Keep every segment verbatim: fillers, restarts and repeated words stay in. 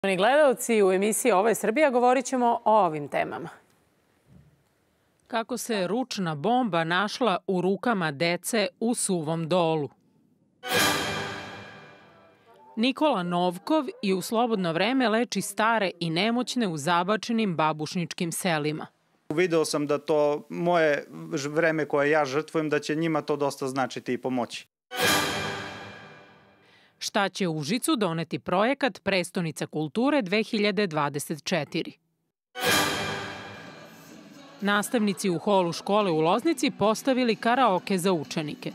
Poštovani gledalci, u emisiji Ovo je Srbija govorit ćemo o ovim temama. Kako se ručna bomba našla u rukama dece u Suvom Dolu. Nikola Novkov i u slobodno vreme leči stare i nemoćne u zabačenim babušničkim selima. Video sam da to moje vreme koje ja žrtvujem, da će njima to dosta značiti i pomoći. Šta će Užicu doneti projekat Prestonica kulture dve hiljade dvadeset četiri? Nastavnici u holu škole u Loznici postavili karaoke za učenike.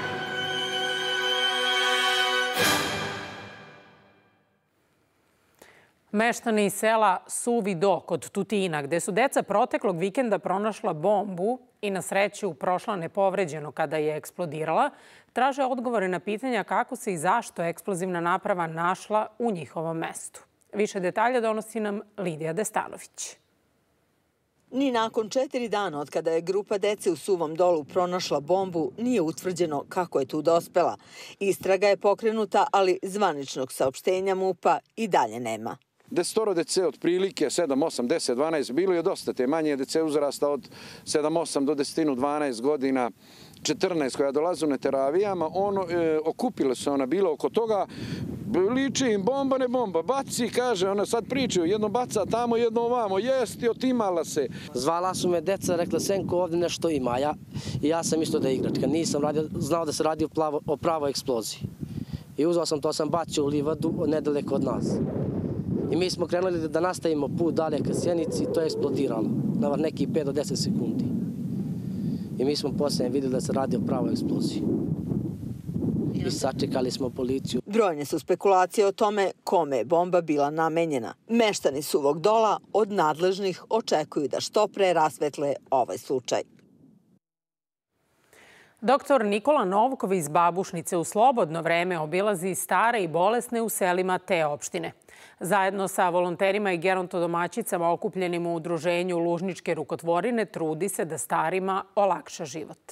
Meštani iz sela Suvi Do kod Tutina, gde su deca proteklog vikenda pronašla bombu i na sreću prošla nepovređeno kada je eksplodirala, traže odgovore na pitanja kako se i zašto eksplozivna naprava našla u njihovom mestu. Više detalja donosi nam Lidija Destanović. Ni nakon četiri dana od kada je grupa dece u Suvom Dolu pronašla bombu, nije utvrđeno kako je tu dospela. Istraga je pokrenuta, ali zvaničnog saopštenja MUP-a i dalje nema. Desetoro dece od prilike sedam, osam, deset, dvanaest, bilo je dosta te manje dece uzrasta od sedam, osam do deset, dvanaest godina, četrnaest koja dolaze na teravijama, ono, e, okupile se ona bilo oko toga, liči im bomba, ne bomba, baci, kaže, ona sad pričaju, jedno baca tamo, jedno ovamo, jesti, otimala se. Zvala su me deca, rekla Senko, ovdje nešto ima, ja, i ja sam isto da je igračka, nisam radio, znao da se radi o, plavo, o pravoj eksploziji. I uzao sam to, sam bacio u livadu, nedaleko od nas. I mi smo krenuli da nastavimo put dalje ka Sjenici i to je eksplodiralo na nekih pet do deset sekundi. I mi smo poslije vidjeli da se radi o pravoj eksploziji. I sačekali smo policiju. Brojne su spekulacije o tome kome je bomba bila namenjena. Meštani Suvog Dola od nadležnih očekuju da što pre rasvetle ovaj slučaj. Doktor Nikola Novkov iz Babušnice u slobodno vreme obilazi stare i bolesne u selima te opštine. Zajedno sa volonterima i gerontodomaćicama okupljenim u udruženju Lužničke rukotvorine trudi se da starima olakša život.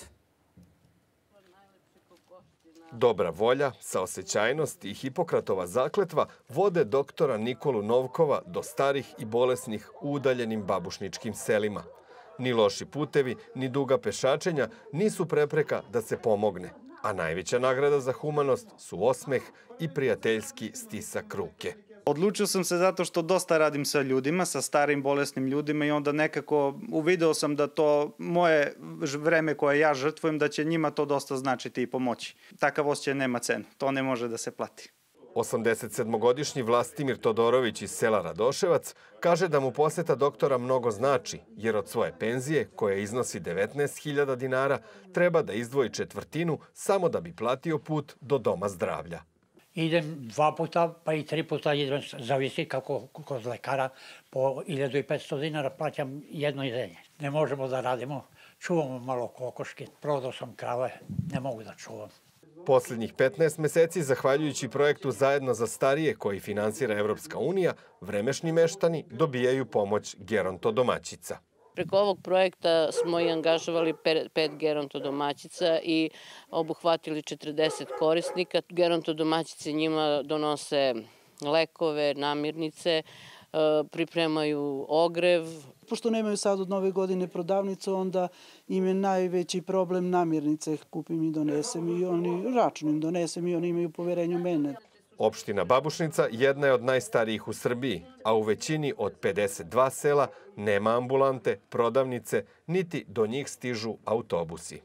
Dobra volja, saosećajnost i Hipokratova zakletva vode doktora Nikolu Novkova do starih i bolesnih u udaljenim babušničkim selima. Ni loši putevi, ni duga pešačenja nisu prepreka da se pomogne, a najveća nagrada za humanost su osmeh i prijateljski stisak ruke. Odlučio sam se zato što dosta radim sa ljudima, sa starim bolesnim ljudima i onda nekako uvideo sam da to moje vreme koje ja žrtvujem, da će njima to dosta značiti i pomoći. Takav osjećaj nema cenu, to ne može da se plati. osamdesetsedmogodišnji Vlastimir Todorović iz sela Radoševac kaže da mu poseta doktora mnogo znači, jer od svoje penzije, koja iznosi devetnaest hiljada dinara, treba da izdvoji četvrtinu samo da bi platio put do doma zdravlja. Idem dva puta, pa i tri puta idem, zavisi kako kod lekara, po hiljadu i petsto dinara plaćam jedno idenje. Ne možemo da radimo, čuvamo malo kokoške, prodao sam krave, ne mogu da čuvam. Poslednjih petnaest meseci, zahvaljujući projektu Zajedno za starije koji finansira Evropska unija, vremešni meštani dobijaju pomoć gerontodomaćica. Preko ovog projekta smo i angažovali pet gerontodomaćica i obuhvatili četrdeset korisnika. Gerontodomaćice njima donose lekove, namirnice, pripremaju ogrev. Pošto nemaju sad od nove godine prodavnicu, onda im je najveći problem namirnice. Kupim i donesem i oni, račun im donesem i oni imaju poverenju mene. Opština Babušnica jedna je od najstarijih u Srbiji, a u većini od pedeset dva sela nema ambulante, prodavnice, niti do njih stižu autobusi.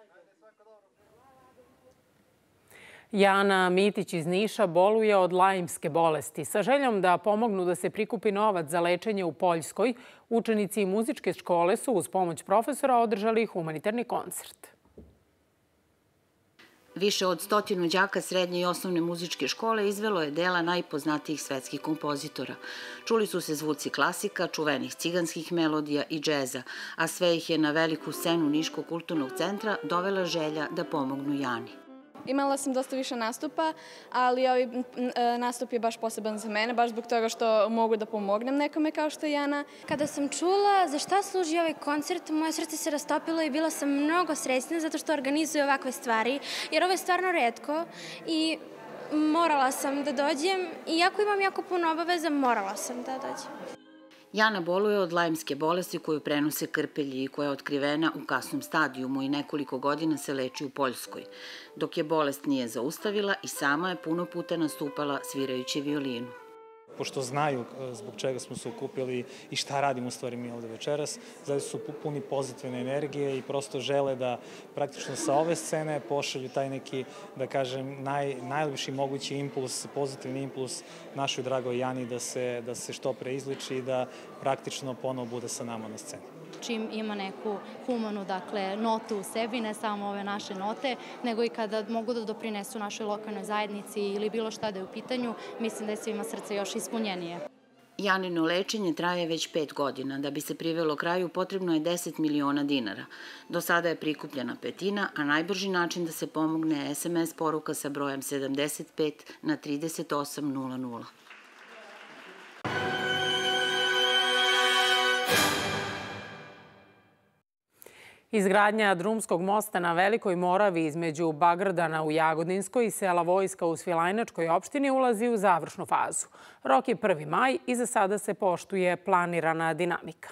Jana Mitić iz Niša boluje od lajmske bolesti. Sa željom da pomognu da se prikupi novac za lečenje u Poljskoj, učenici muzičke škole su uz pomoć profesora održali humanitarni koncert. Više od stotinu đaka srednje i osnovne muzičke škole izvelo je dela najpoznatijih svetskih kompozitora. Čuli su se zvuci klasika, čuvenih ciganskih melodija i džeza, a sve ih je na veliku scenu Niškog kulturnog centra dovela želja da pomognu Jani. Imala sam dosta više nastupa, ali ovaj nastup je baš poseban za mene, baš zbog toga što mogu da pomognem nekome kao što je Jana. Kada sam čula za šta služi ovaj koncert, moje srce se rastopilo i bila sam mnogo srećna zato što organizuje ovakve stvari, jer ovo je stvarno retko i morala sam da dođem. Iako imam jako puno obaveza, morala sam da dođem. Jana boluje od lajmske bolesti koju prenose krpelji i koja je otkrivena u kasnom stadijumu i nekoliko godina se leči u Poljskoj. Dok je bolest nije zaustavila i sama je puno puta nastupala svirajući violinu. Pošto znaju zbog čega smo se okupili i šta radimo u stvari mi ovde večeras, zaista su puni pozitivne energije i prosto žele da praktično sa ove scene pošalju taj neki, da kažem, naj, najljepši mogući impuls, pozitivni impuls našoj dragoj Jani da se, da se što pre izliči i da praktično ponovo bude sa nama na sceni. Čim ima neku humanu, dakle, notu u sebi, ne samo ove naše note, nego i kada mogu da doprinesu našoj lokalnoj zajednici ili bilo šta da je u pitanju, mislim da je svima srce još ispunjenije. Janino lečenje traje već pet godina. Da bi se privelo kraju potrebno je deset miliona dinara. Do sada je prikupljena petina, a najbrži način da se pomogne je es em es poruka sa brojem sedamdeset pet na trideset osam nula nula. Izgradnja drumskog mosta na Velikoj Moravi između Bagrdana u Jagodinskoj i sela Vojska u Svilajnačkoj opštini ulazi u završnu fazu. Rok je prvi maj i za sada se poštuje planirana dinamika.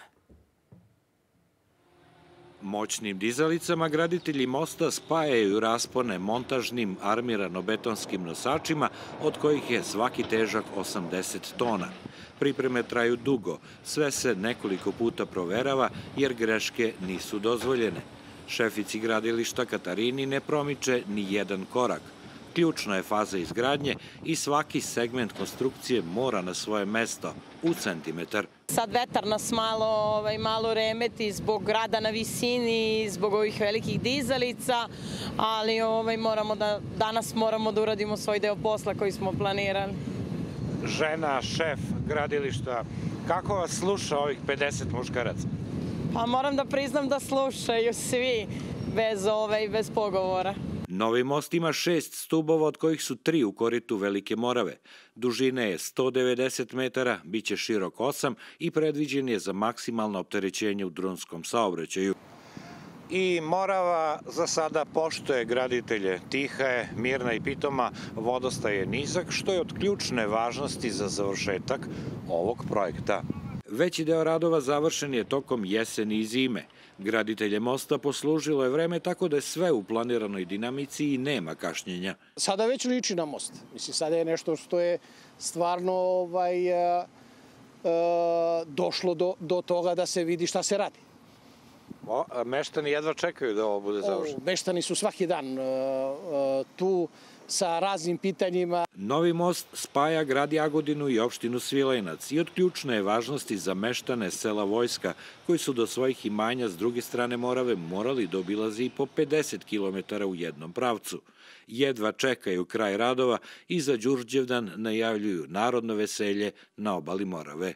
Moćnim dizalicama graditelji mosta spajaju raspone montažnim armirano-betonskim nosačima, od kojih je svaki težak osamdeset tona. Pripreme traju dugo, sve se nekoliko puta proverava jer greške nisu dozvoljene. Šefici gradilišta Katarini ne promiče ni jedan korak. Ključna je faza izgradnje i svaki segment konstrukcije mora na svoje mesto, u centimetar. Sad vetar nas malo, ovaj, malo remeti zbog rada na visini, zbog ovih velikih dizalica, ali ovaj, moramo da, danas moramo da uradimo svoj deo posla koji smo planirali. Žena, šef gradilišta, kako vas sluša ovih pedeset muškaraca? Pa moram da priznam da slušaju svi, bez, ovaj, bez pogovora. Novi most ima šest stubova, od kojih su tri u koritu Velike Morave. Dužine je sto devedeset metara, biće širok osam i predviđen je za maksimalno opterećenje u drumskom saobraćaju. I Morava za sada poštuje graditelje. Tiha je, mirna i pitoma, vodostaj je nizak, što je od ključne važnosti za završetak ovog projekta. Veći deo radova završen je tokom jeseni i zime. Graditelje mosta poslužilo je vreme tako da je sve u planiranoj dinamici i nema kašnjenja. Sada već liči na most. Mislim, sada je nešto što je stvarno ovaj, e, e, došlo do, do toga da se vidi šta se radi. O, meštani jedva čekaju da ovo bude završeno. Meštani su svaki dan e, e, tu sa raznim pitanjima. Novi most spaja grad Jagodinu i opštinu Svilajnac i od ključne je važnosti za meštane sela Vojska, koji su do svojih imanja s druge strane Morave morali da obilaze i po pedeset kilometara u jednom pravcu. Jedva čekaju kraj radova i za Đurđevdan najavljuju narodno veselje na obali Morave.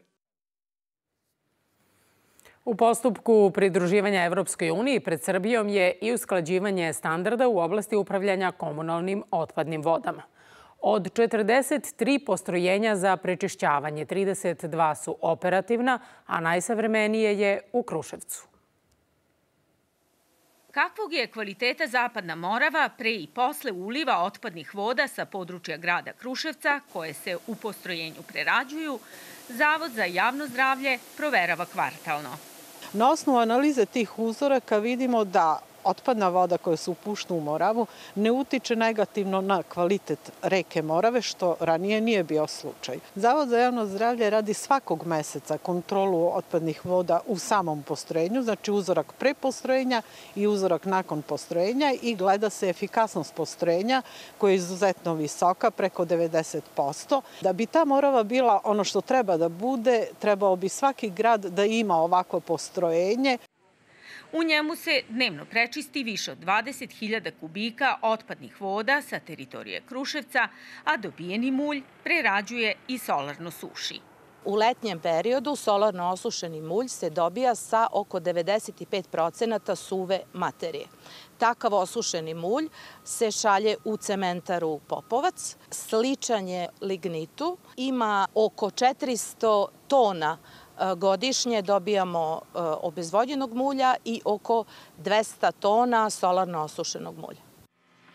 U postupku pridruživanja Evropskoj uniji pred Srbijom je i usklađivanje standarda u oblasti upravljanja komunalnim otpadnim vodama. Od četrdeset tri postrojenja za prečišćavanje, trideset dva su operativna, a najsavremenije je u Kruševcu. Kakvog je kvaliteta Zapadna Morava pre i posle uliva otpadnih voda sa područja grada Kruševca, koje se u postrojenju prerađuju, Zavod za javno zdravlje proverava kvartalno. Na osnovu analize tih uzoraka vidimo da otpadna voda koja se upušta u Moravu ne utiče negativno na kvalitet reke Morave, što ranije nije bio slučaj. Zavod za javno zdravlje radi svakog meseca kontrolu otpadnih voda u samom postrojenju, znači uzorak pre postrojenja i uzorak nakon postrojenja i gleda se efikasnost postrojenja koja je izuzetno visoka, preko devedeset posto. Da bi ta Morava bila ono što treba da bude, trebao bi svaki grad da ima ovakvo postrojenje. U njemu se dnevno prečisti više od dvadeset hiljada kubika otpadnih voda sa teritorije Kruševca, a dobijeni mulj prerađuje i solarno suši. U letnjem periodu solarno osušeni mulj se dobija sa oko devedeset pet procenata suve materije. Takav osušeni mulj se šalje u cementaru Popovac. Sličan je lignitu, ima oko četiristo tona godišnje dobijamo obezvođenog mulja i oko dvesta tona solarno osušenog mulja.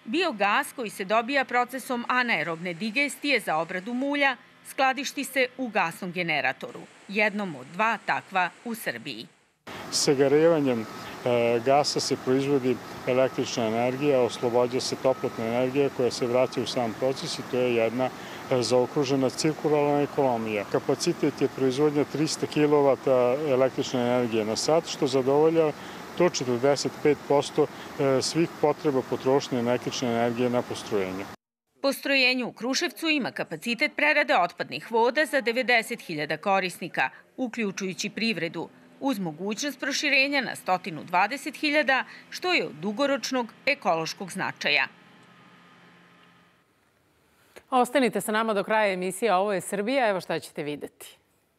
Biogas koji se dobija procesom anaerobne digestije za obradu mulja skladišti se u gasnom generatoru, jednom od dva takva u Srbiji. Sagarevanjem gasa se proizvodi električna energija, oslobađa se toplotna energija koja se vraća u sam proces i to je jedna zaokružena cirkularna ekonomija. Kapacitet je proizvodnja trista kilovata električne energije na sat, što zadovolja do četrdeset pet posto svih potreba potrošnje električne energije na postrojenju. Postrojenje u Kruševcu ima kapacitet prerade otpadnih voda za devedeset hiljada korisnika, uključujući privredu, uz mogućnost proširenja na sto dvadeset hiljada, što je od dugoročnog ekološkog značaja. Ostanite sa nama do kraja emisije Ovo je Srbija, evo šta ćete videti.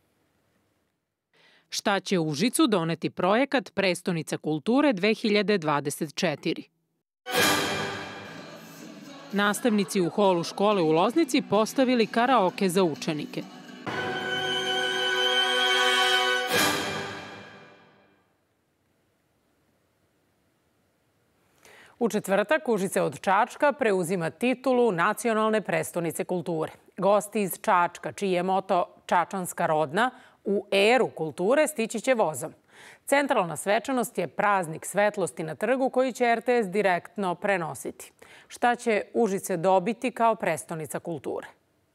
Šta će Užicu doneti projekat Prestonica kulture dve hiljade dvadeset četiri? Nastavnici u holu škole u Loznici postavili karaoke za učenike. U četvrtak Užice od Čačka preuzima titulu Nacionalne prestonice kulture. Gosti iz Čačka, čiji je moto Čačanska rodna, u eru kulture stići će vozom. Centralna svečanost je praznik svetlosti na trgu koji će R T S direktno prenositi. Šta će Užice dobiti kao prestonica kulture?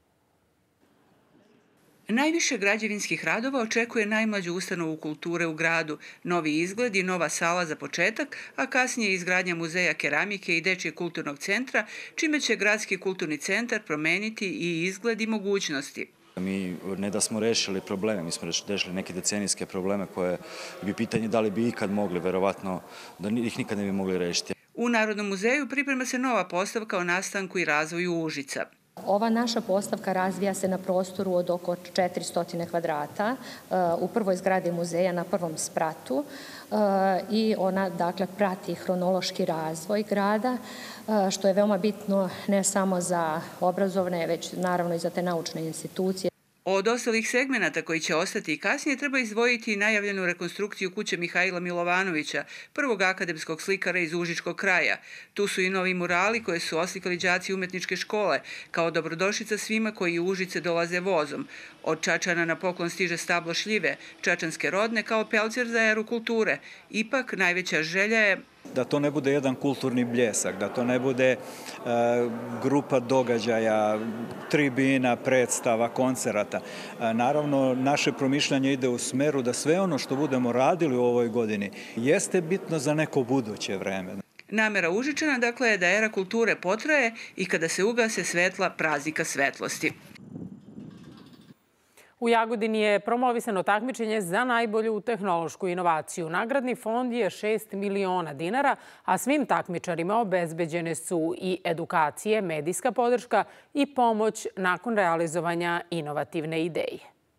Najviše građevinskih radova očekuje najmlađu ustanovu kulture u gradu, novi izgled i nova sala za početak, a kasnije izgradnja muzeja keramike i dečijeg kulturnog centra, čime će gradski kulturni centar promeniti i izgled i mogućnosti. Mi ne da smo rešili probleme, mi smo rešili neke decenijske probleme koje bi pitanje da li bi ikad mogli, verovatno da ih nikad ne bi mogli rešiti. U Narodnom muzeju priprema se nova postavka o nastanku i razvoju Užica. Ova naša postavka razvija se na prostoru od oko četiristo kvadrata u prvoj zgradi muzeja na prvom spratu i ona dakle prati hronološki razvoj grada, što je veoma bitno ne samo za obrazovne, već naravno i za te naučne institucije. Od ostalih segmenata koji će ostati i kasnije treba izdvojiti i najavljenu rekonstrukciju kuće Mihajla Milovanovića, prvog akademskog slikara iz Užičkog kraja. Tu su i novi murali koje su oslikali đaci umetničke škole, kao dobrodošlica svima koji u Užice dolaze vozom. Od Čačana na poklon stiže stablo šljive, čačanske rodne kao pelcer za eru kulture. Ipak, najveća želja je da to ne bude jedan kulturni bljesak, da to ne bude grupa događaja, tribina, predstava, koncerata. Naravno, naše promišljanje ide u smeru da sve ono što budemo radili u ovoj godini jeste bitno za neko buduće vreme. Namera Užičana, dakle, je da era kulture potraje i kada se ugase svetla praznika svetlosti. U Jagodini je promovisano takmičenje za najbolju tehnološku inovaciju. Nagradni fond je šest miliona dinara, a svim takmičarima obezbeđene su i edukacije, medijska podrška i pomoć nakon realizovanja inovativne ideje.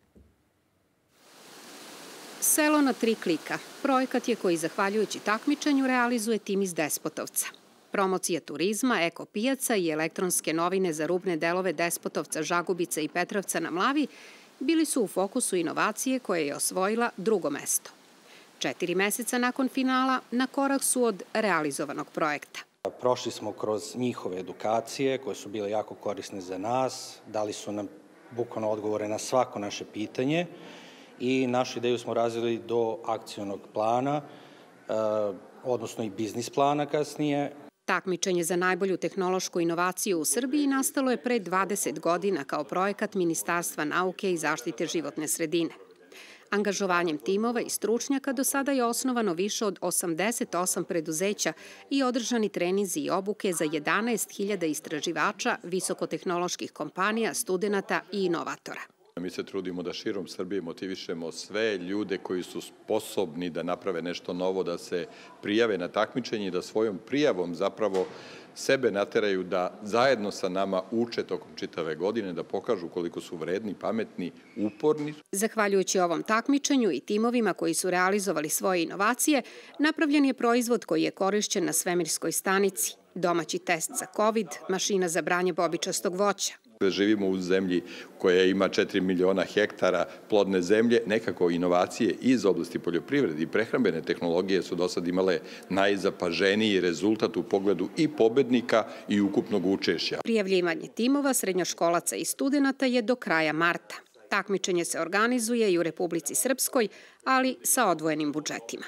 Selo na tri klika. Projekat je koji, zahvaljujući takmičenju, realizuje tim iz Despotovca. Promocija turizma, eko pijaca i elektronske novine za rubne delove Despotovca, Žagubice i Petrovca na Mlavi bili su u fokusu inovacije koje je osvojila drugo mesto. Četiri meseca nakon finala na korak su od realizovanog projekta. Prošli smo kroz njihove edukacije koje su bile jako korisne za nas, dali su nam bukvalno odgovore na svako naše pitanje i našu ideju smo razvili do akcionog plana, odnosno i biznis plana kasnije. Takmičenje za najbolju tehnološku inovaciju u Srbiji nastalo je pre dvadeset godina kao projekat Ministarstva nauke i zaštite životne sredine. Angažovanjem timova i stručnjaka do sada je osnovano više od osamdeset osam preduzeća i održani treninzi i obuke za jedanaest hiljada istraživača, visokotehnoloških kompanija, studenata i inovatora. Mi se trudimo da širom Srbije motivišemo sve ljude koji su sposobni da naprave nešto novo, da se prijave na takmičenje i da svojom prijavom zapravo sebe nateraju da zajedno sa nama uče tokom čitave godine, da pokažu koliko su vredni, pametni, uporni. Zahvaljujući ovom takmičenju i timovima koji su realizovali svoje inovacije, napravljen je proizvod koji je korišćen na svemirskoj stanici, domaći test za COVID, mašina za branje bobičastog voća. Živimo u zemlji koja ima četiri miliona hektara plodne zemlje. Nekako inovacije iz oblasti poljoprivrede i prehrambene tehnologije su do sad imale najzapaženiji rezultat u pogledu i pobednika i ukupnog učešća. Prijavljivanje timova, srednjoškolaca i studenata je do kraja marta. Takmičenje se organizuje i u Republici Srpskoj, ali sa odvojenim budžetima.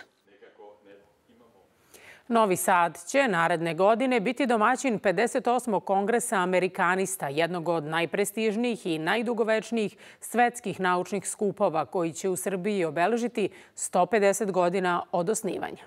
Novi Sad će naredne godine biti domaćin pedeset osmog kongresa Amerikanista, jednog od najprestižnijih i najdugovečnijih svetskih naučnih skupova koji će u Srbiji obeležiti sto pedeset godina od osnivanja.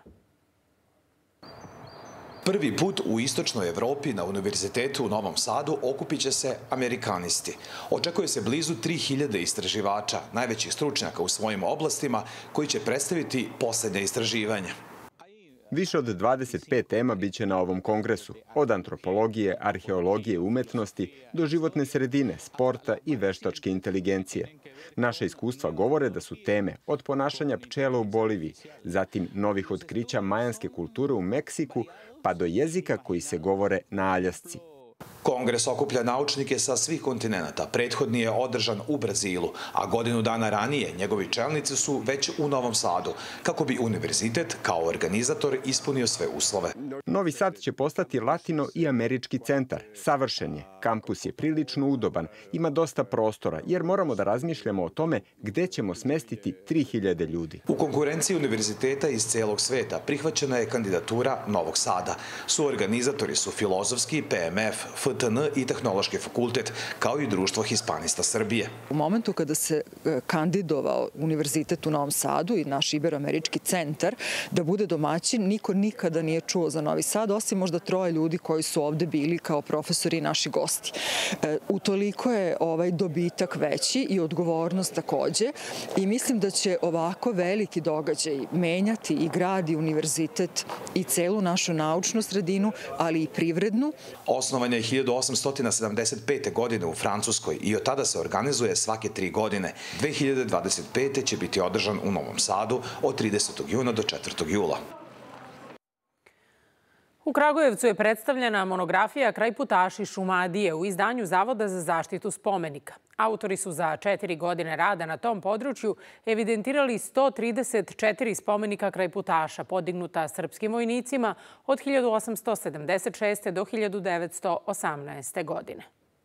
Prvi put u istočnoj Evropi na Univerzitetu u Novom Sadu okupit će se Amerikanisti. Očekuje se blizu tri hiljade istraživača, najvećih stručnjaka u svojim oblastima, koji će predstaviti poslednje istraživanja. Više od dvadeset pet tema biće na ovom kongresu, od antropologije, arheologije, umetnosti do životne sredine, sporta i veštačke inteligencije. Naša iskustva govore da su teme od ponašanja pčela u Boliviji, zatim novih otkrića majanske kulture u Meksiku, pa do jezika koji se govore na Aljasci. Kongres okuplja naučnike sa svih kontinenta. Prethodni je održan u Brazilu, a godinu dana ranije njegovi čelnici su već u Novom Sadu, kako bi univerzitet kao organizator ispunio sve uslove. Novi Sad će postati latino i američki centar. Savršen je. Kampus je prilično udoban. Ima dosta prostora, jer moramo da razmišljamo o tome gde ćemo smestiti tri hiljade ljudi. U konkurenciji univerziteta iz celog sveta prihvaćena je kandidatura Novog Sada. Suorganizatori su Filozofski, P M F, F T N i Tehnološki fakultet, kao i Društvo Hispanista Srbije. U momentu kada se kandidovao Univerzitet u Novom Sadu i naš Iberoamerički centar da bude domaćin, niko nikada nije čuo za Novi Sad, osim možda troje ljudi koji su ovde bili kao profesori i naši gosti. Utoliko je ovaj dobitak veći i odgovornost takođe i mislim da će ovako veliki događaj menjati i grad i univerzitet i celu našu naučnu sredinu, ali i privrednu. Osnovan je hiljadu osamsto sedamdeset pete. godine u Francuskoj i od tada se organizuje svake tri godine. dve hiljade dvadeset pete. će biti održan u Novom Sadu od tridesetog juna do četvrtog jula. U Kragujevcu je predstavljena monografija Krajputaši Šumadije u izdanju Zavoda za zaštitu spomenika. Autori su za četiri godine rada na tom području evidentirali sto trideset četiri spomenika krajputaša podignuta srpskim vojnicima od hiljadu osamsto sedamdeset šeste. do hiljadu devetsto osamnaeste. godine.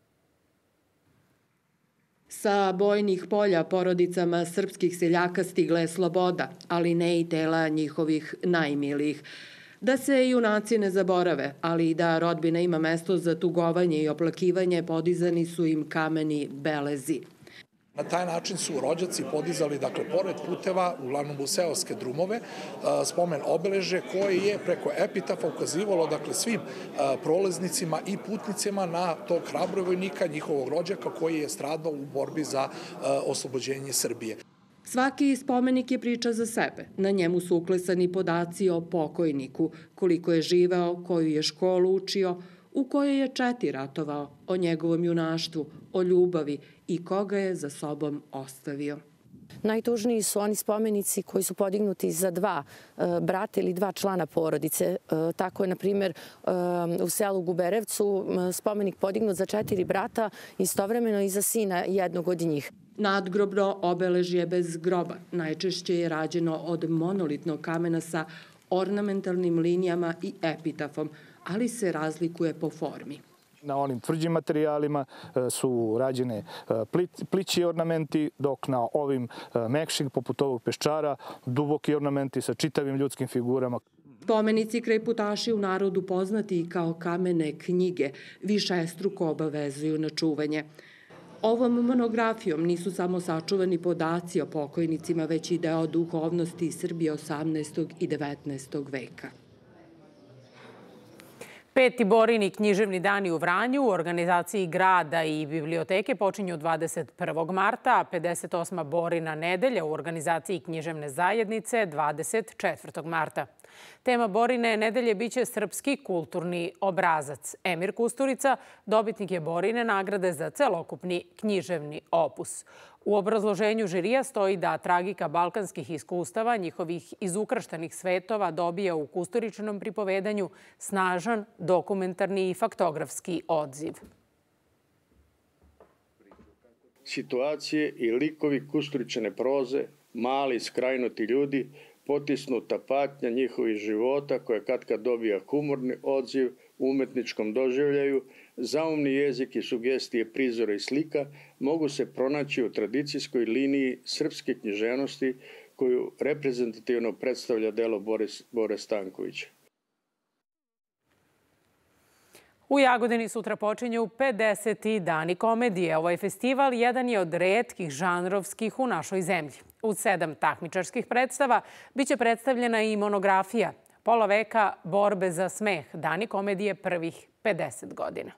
Sa bojnih polja porodicama srpskih seljaka stigla je sloboda, ali ne i tela njihovih najmilijih. Da se junaci ne zaborave, ali i da rodbina ima mesto za tugovanje i oplakivanje, podizani su im kameni belezi. Na taj način su rođaci podizali, dakle, pored puteva, uglavnom u seoske drumove, spomen obeleže koje je preko epitafa ukazivalo, dakle, svim prolaznicima i putnicima na tog hrabrog vojnika, njihovog rođaka koji je stradao u borbi za oslobođenje Srbije. Svaki spomenik je priča za sebe. Na njemu su uklesani podaci o pokojniku, koliko je živeo, koju je školu učio, u kojoj je četi ratovao, o njegovom junaštvu, o ljubavi i koga je za sobom ostavio. Najtužniji su oni spomenici koji su podignuti za dva brata ili dva člana porodice. Tako je, na primjer, u selu Guberevcu spomenik podignut za četiri brata, istovremeno i za sina jednog od njih. Nadgrobno obeležje bez groba najčešće je rađeno od monolitnog kamena sa ornamentalnim linijama i epitafom, ali se razlikuje po formi. Na onim tvrđim materijalima su rađene plići ornamenti, dok na ovim mekšim, poput ovog peščara, duboki ornamenti sa čitavim ljudskim figurama. Spomenici krajputaši u narodu poznati i kao kamene knjige višestruko obavezuju na čuvanje. Ovom monografijom nisu samo sačuvani podaci o pokojnicima, već i deo duhovnosti Srbije osamnaestog i devetnaestog veka. Peti Borini književni dani u Vranju u organizaciji grada i biblioteke počinju dvadeset prvog marta, a pedeset osma Borina nedelja u organizaciji književne zajednice dvadeset četvrtog marta. Tema Borine nedelje biće srpski kulturni obrazac. Emir Kusturica dobitnik je Borine nagrade za celokupni književni opus. U obrazloženju žirija stoji da tragika balkanskih iskustava, njihovih izukrštanih svetova, dobija u Kusturičinom pripovedanju snažan dokumentarni i faktografski odziv. situacije i likovi Kusturičine proze, mali, skrajnuti ljudi, potisnuta patnja njihovih života koja katkad dobija humorni odziv u umetničkom doživljaju, zaumni jezik i sugestije prizora i slika mogu se pronaći u tradicijskoj liniji srpske književnosti koju reprezentativno predstavlja delo Boris, Bore Stankovića. U Jagodini sutra počinju pedeseti dani komedije. Ovaj festival jedan je od retkih žanrovskih u našoj zemlji. Uz sedam takmičarskih predstava biće predstavljena i monografija Pola veka borbe za smeh, dani komedije prvih pedeset godina.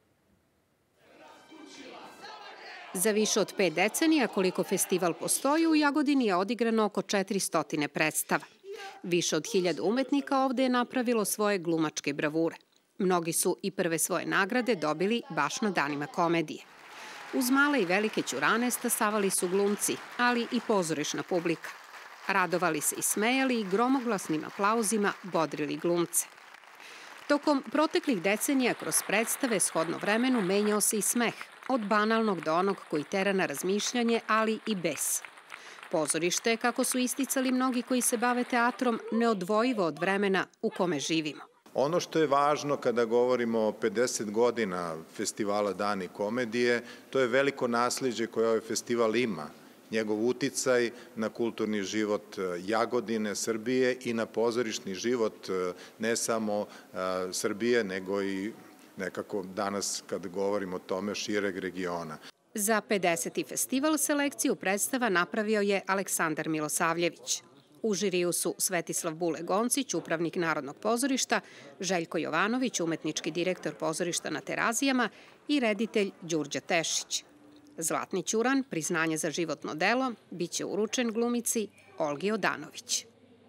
Za više od pet decenija koliko festival postoji, u Jagodini je odigrano oko četiristo predstava. Više od hiljadu umetnika ovde je napravilo svoje glumačke bravure. Mnogi su i prve svoje nagrade dobili baš na danima komedije. Uz male i velike ćurane stasavali su glumci, ali i pozorišna publika. Radovali se i smejali i gromoglasnim aplauzima bodrili glumce. Tokom proteklih decenija kroz predstave shodno vremenu menjao se i smeh, od banalnog do onog koji tera na razmišljanje, ali i bes. Pozorište je, kako su isticali mnogi koji se bave teatrom, neodvojivo od vremena u kome živimo. Ono što je važno kada govorimo o pedeset godina festivala Dani komedije, to je veliko naslijeđe koje ovaj festival ima. Njegov uticaj na kulturni život Jagodine, Srbije i na pozorišni život ne samo Srbije, nego i nekako danas kad govorimo o tome šireg regiona. Za pedeseti festival selekciju predstava napravio je Aleksandar Milosavljević. U žiriju su Svetislav Bule Goncić, upravnik Narodnog pozorišta, Željko Jovanović, umetnički direktor pozorišta na Terazijama i reditelj Đurđa Tešić. Zlatni ćuran, priznanje za životno delo, biće uručen glumici Olgi Odanović.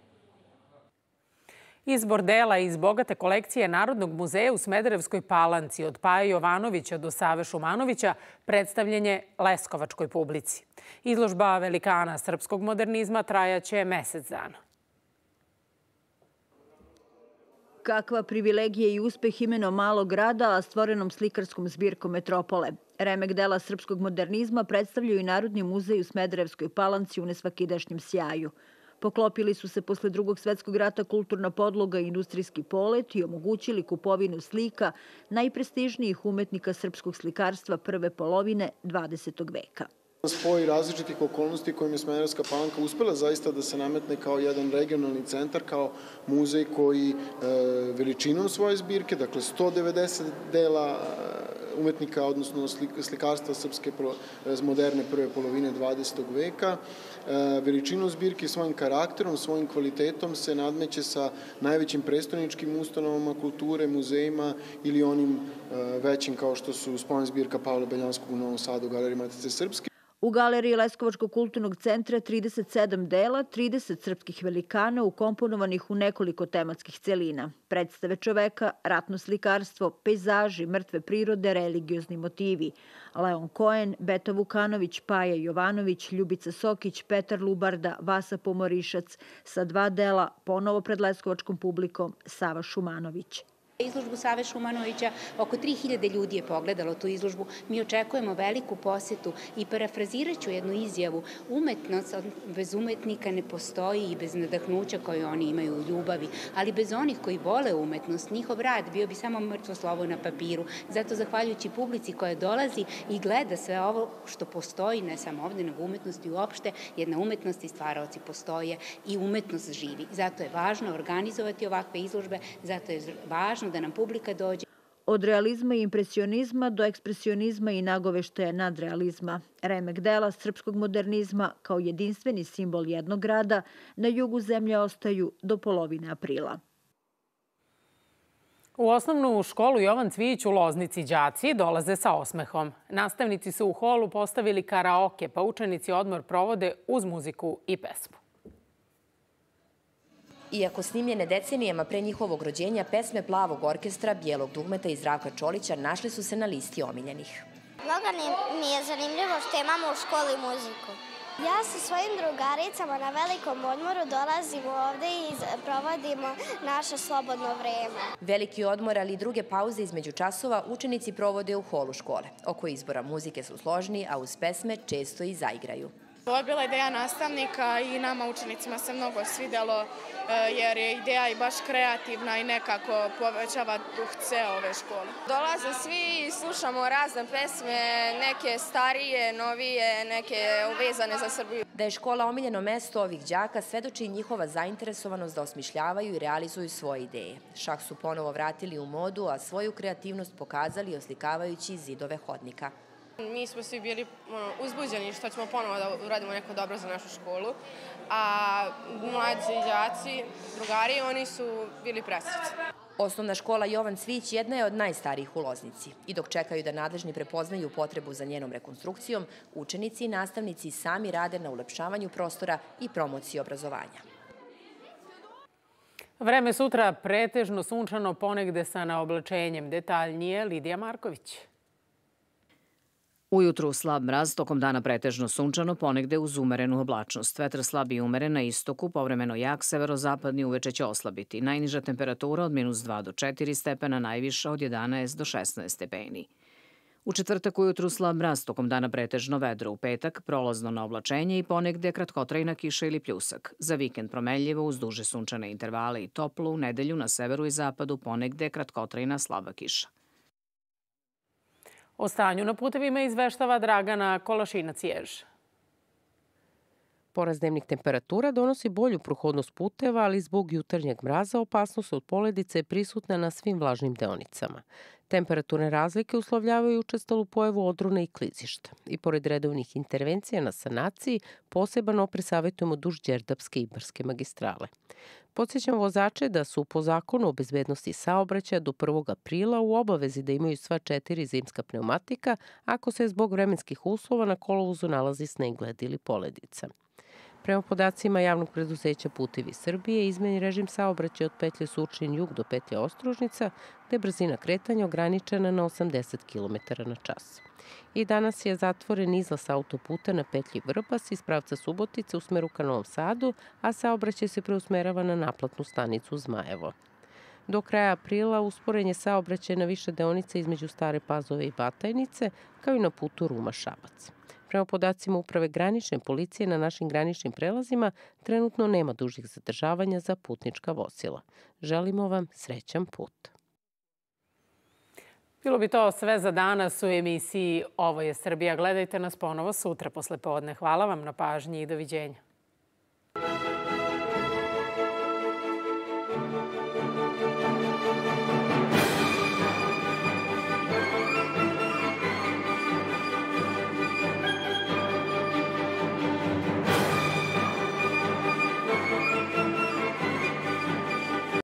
Izbor dela iz bogate kolekcije Narodnog muzeja u Smederevskoj Palanci od Paje Jovanovića do Save Šumanovića predstavljen je leskovačkoj publici. Izložba velikana srpskog modernizma trajaće mesec dana. Kakva privilegija i uspeh imenom malog grada, a stvorenom slikarskom zbirkom Metropole. Remek dela srpskog modernizma predstavljaju i Narodni muzej u Smederevskoj Palanci u nesvakidašnjem sjaju. Poklopili su se posle Drugog svetskog rata kulturna podloga i industrijski polet i omogućili kupovinu slika najprestižnijih umetnika srpskog slikarstva prve polovine dvadesetog veka. Spoj različitih okolnosti kojim je Smederevska Palanka uspela zaista da se nametne kao jedan regionalni centar, kao muzej koji veličinom svoje zbirke, dakle sto devedeset dela umetnika, odnosno slikarstva srpske moderne prve polovine dvadesetog veka, veličinom zbirke, svojim karakterom, svojim kvalitetom se nadmeće sa najvećim prestoničkim ustanovama kulture, muzejima ili onim većim kao što su spomen zbirka Pavla Beljanskog u Novom Sadu, Galeriji Matice Srpske. U galeriji Leskovačkog kulturnog centra trideset sedam dela, trideset srpskih velikana ukomponovanih u nekoliko tematskih celina. Predstave čoveka, ratno slikarstvo, pejzaži, mrtve prirode, religiozni motivi. Leon Koen, Beta Vukanović, Paja Jovanović, Ljubica Sokić, Petar Lubarda, Vasa Pomorišac, sa dva dela, ponovo pred leskovačkom publikom, Sava Šumanović. Izložbu Save Šumanovića, oko tri hiljade ljudi je pogledalo tu izložbu. Mi očekujemo veliku posetu i parafrazirat ću jednu izjavu. Umetnost bez umetnika ne postoji i bez nadahnuća koje oni imaju u ljubavi, ali bez onih koji vole umetnost, njihov rad bio bi samo mrtvo slovo na papiru. Zato, zahvaljujući publici koja dolazi i gleda sve ovo što postoji, ne samo ovde, nego umetnosti uopšte, jedna umetnost i stvaraoci postoje i umetnost živi. Zato je važno organizovati ovakve izložbe, zato je važno da nam publika dođe. Od realizma i impresionizma do ekspresionizma i nagoveštaja nadrealizma. Remek dela srpskog modernizma kao jedinstveni simbol jednog grada na jugu zemlje ostaju do polovine aprila. U osnovnu školu Jovan Cvijić u Loznici đaci dolaze sa osmehom. Nastavnici su u holu postavili karaoke, pa učenici odmor provode uz muziku i pesmu. Iako snimljene decenijama pre njihovog rođenja, pesme Plavog orkestra, Bijelog dugmeta i Zdravka Čolića našli su se na listi omiljenih. Mnogo mi je zanimljivo što imamo u školi muziku. Ja sa svojim drugaricama na velikom odmoru dolazimo ovde i provodimo naše slobodno vreme. Veliki odmor, ali i druge pauze između časova učenici provode u holu škole. Oko izbora muzike su složni, a uz pesme često i zaigraju. Ovo je bila ideja nastavnika i nama učenicima se mnogo svidelo jer je ideja i baš kreativna i nekako povećava duh ceo ove škole. Dolaze svi i slušamo razne pesme, neke starije, novije, neke uvezane za Srbiju. Da je škola omiljeno mesto ovih đaka svedoči njihova zainteresovanost da osmišljavaju i realizuju svoje ideje. Šah su ponovo vratili u modu, a svoju kreativnost pokazali oslikavajući zidove hodnika. Mi smo svi bili uzbuđeni što ćemo ponovo da uradimo neko dobro za našu školu, a mlađi đaci, drugari, oni su bili presrećni. Osnovna škola Jovan Cvić jedna je od najstarijih u Loznici i dok čekaju da nadležni prepoznaju potrebu za njenom rekonstrukcijom, učenici i nastavnici sami rade na ulepšavanju prostora i promociji obrazovanja. Vreme sutra pretežno sunčano, ponegde sa naoblačenjem. Detaljnije Lidija Marković. Ujutru slab mraz, tokom dana pretežno sunčano, ponegde uz umerenu oblačnost. Vetar slab i umeren na istoku, povremeno jak, severozapadni uveče će oslabiti. Najniža temperatura od minus dva do četiri stepena, najviša od jedanaest do šesnaest stepeni. U četvrtak ujutru slab mraz, tokom dana pretežno vedro. U petak prolazno na oblačenje i ponegde kratkotrajna kiša ili pljusak. Za vikend promenljivo uz duže sunčane intervale i toplo, u nedelju na severu i zapadu ponegde kratkotrajna slaba kiša. O stanju na putevima izveštava Dragana Kolašinac-Jež. Porast dnevnih temperatura donosi bolju prohodnost puteva, ali zbog jutarnjeg mraza opasnost od poledice je prisutna na svim vlažnim deonicama. Temperaturne razlike uslovljavaju učestalu pojavu odrona i klizišta. I pored redovnih intervencija na sanaciji, poseban oprez savjetujemo duž Đerdapske i Ibarske magistrale. Podsjećam vozače da su po zakonu o bezbednosti saobraćaja do prvog aprila u obavezi da imaju sva četiri zimska pneumatika ako se zbog vremenskih uslova na kolovozu nalazi sneg, led ili poledica. Prema podacima javnog preduzeća Putevi Srbije, izmeni režim saobraćaja od petlje Surčin jug do petlje Ostrožnica, gde je brzina kretanja ograničena na osamdeset kilometara na čas. I danas je zatvoren izlaz autoputa na petlji Vrbas iz pravca Subotice u smeru ka Novom Sadu, a saobraćaj se preusmerava na naplatnu stanicu Zmajevo. Do kraja aprila usporen je saobraćaj na više deonica između Stare Pazove i Batajnice, kao i na putu Ruma-Šabac. Prema podacima Uprave granične policije na našim graničnim prelazima trenutno nema dužih zadržavanja za putnička vozila. Želimo vam srećan put. Bilo bi to sve za danas u emisiji Ovo je Srbija. Gledajte nas ponovo sutra posle podne. Hvala vam na pažnji i doviđenja.